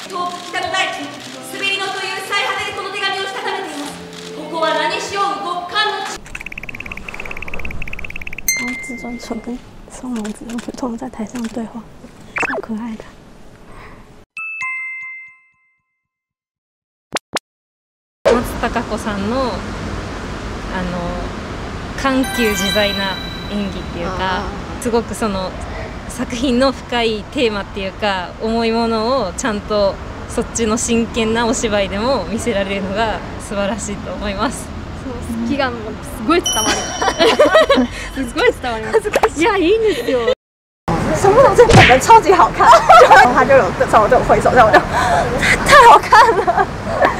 遠く北の大地、滑り野という最果てにこの手紙をしたためています。ここは何しよう極寒の地。 然后自尊球跟松隆子跟普通在台上对话，超可爱的。 松たか子さんの緩急自在な演技っていうか、すごくその作品の深いテーマっていうか重いものをちゃんとそっちの真剣なお芝居でも見せられるのが素晴らしいと思います。 そう好きがすごい伝わる。すごい伝わります。いやいいんですよ。 松隆子本人超级好看，然后他就有这时候就挥手，然后我就太好看了。